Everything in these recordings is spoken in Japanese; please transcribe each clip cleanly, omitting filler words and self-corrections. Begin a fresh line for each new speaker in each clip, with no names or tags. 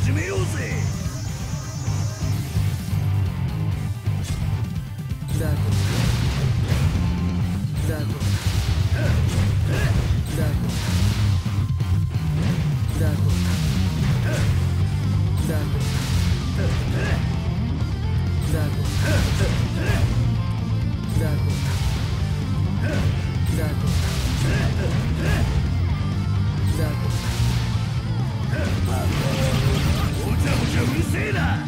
始めようぜ。
ザコザコザコザコザコザコザコザコザコ
ごちゃごちゃうるせえな。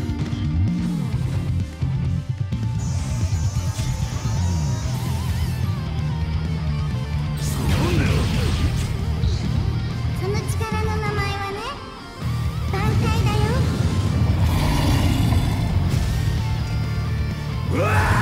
その力の名前はね、挽回だよ。
うわ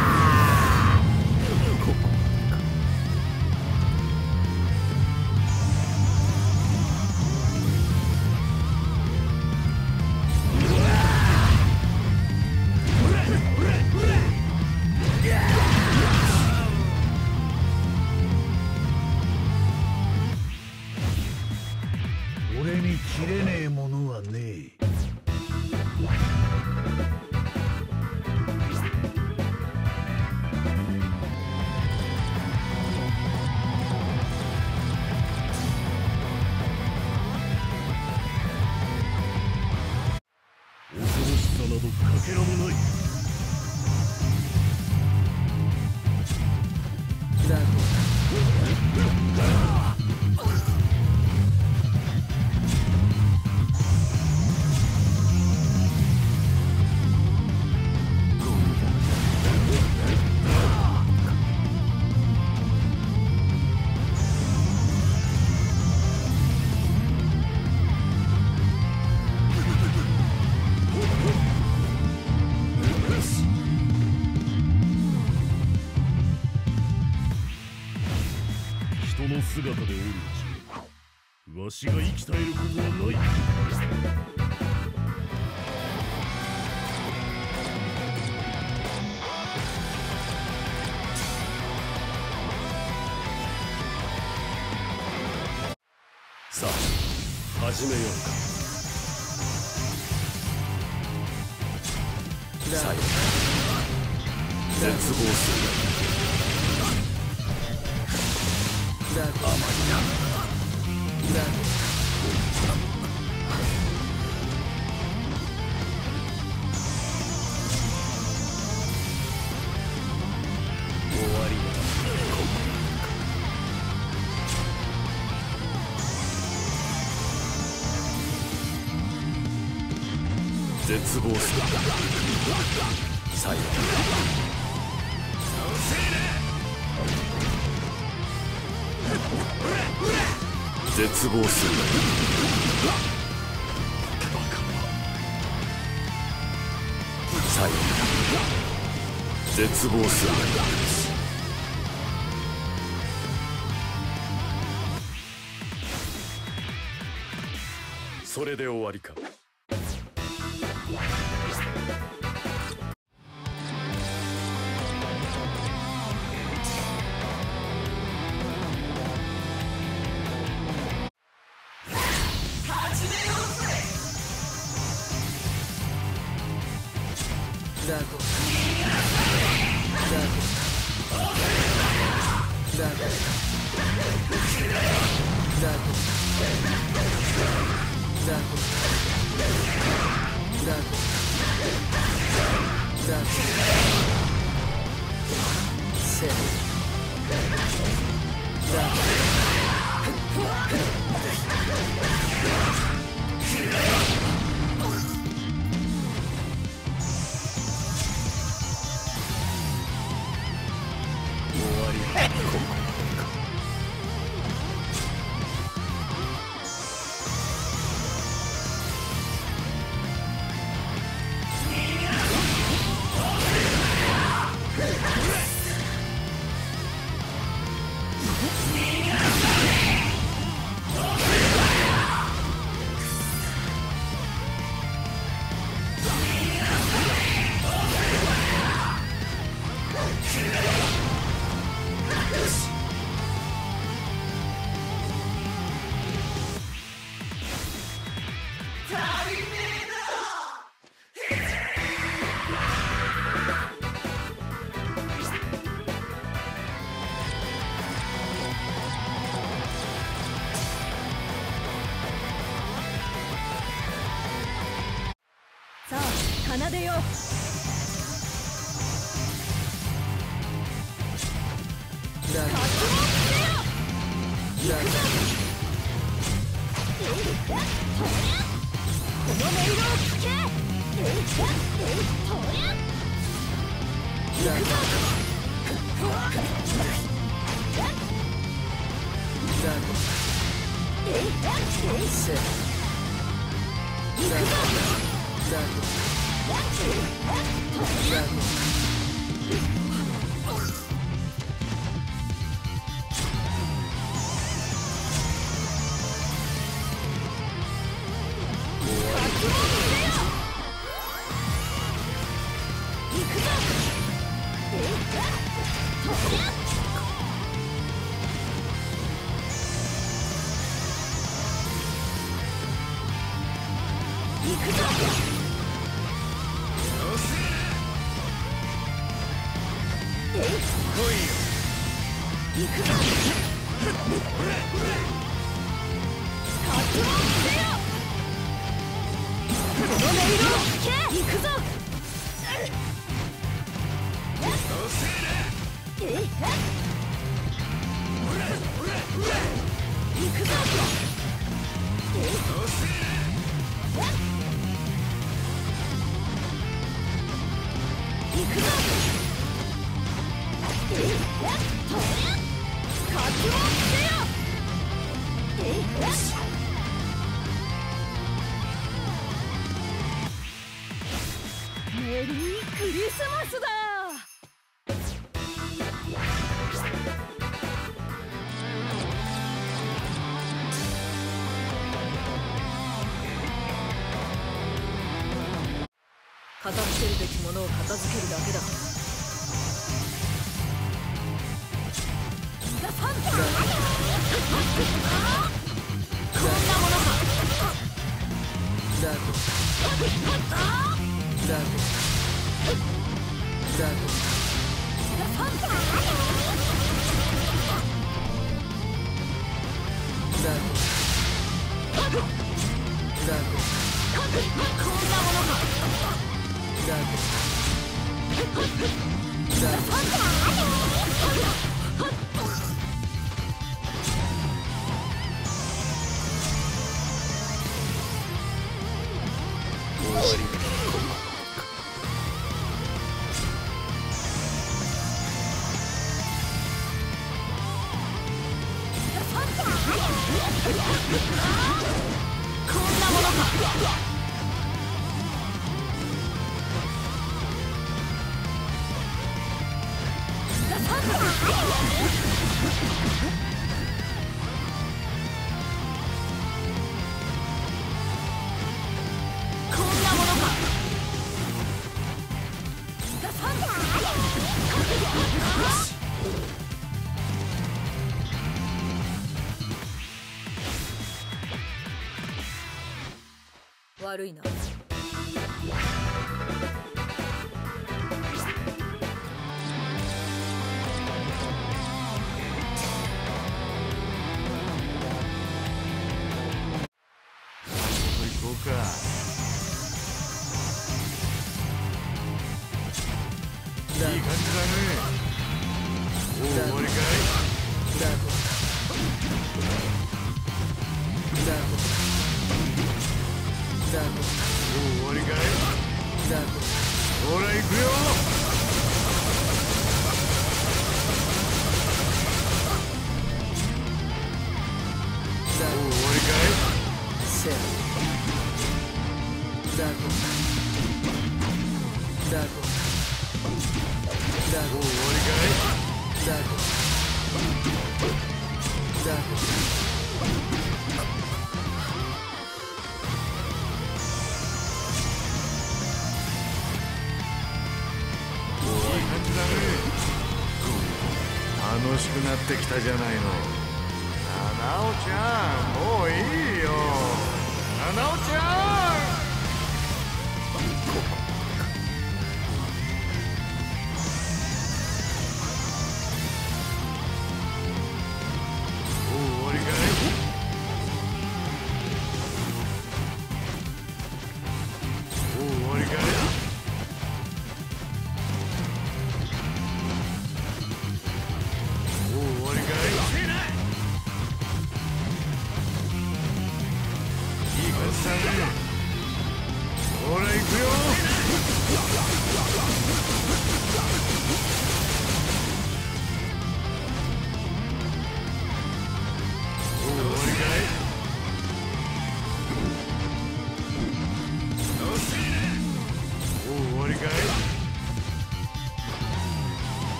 俺に切れねえものはねえ。恐ろしさなどかけらもない。
ザコ
人の姿でおるうちわしが生き絶えることはない。さあ始めようか。
ザコ
絶望する
ザコ
甘いな。
ザコ
終わりだ。絶望する最後絶望する最後絶望するそれで終わりか。
ザコザコザコザコザコザコザコセザ
よし
奏でよ。
ダークダーク
この音色を聞け。
ダークせダークダーク
メリークリスマスだ。片付けるべきものを片付けるだけだ。こんなものか。
ダークダークダークダークダーク
こんなものか。
ダークダーク
こんなものか。こんなものか。悪いな。
行こうか。いい感じだね。もう終わりかい。
ダークダークダーク
もう終わりかい。
ダーク
ほら行くよ。
ダーク
もう終わりかい。
せダークダークダーク
もう終わりかい。
ダークダーク
いい感じだね。楽しくなってきたじゃないの。なおちゃん、もういいよ。なおちゃん。もう終わりかい。もう終わりかい。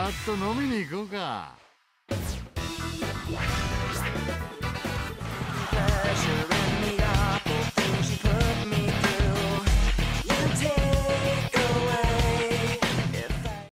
っと飲みに行こうか。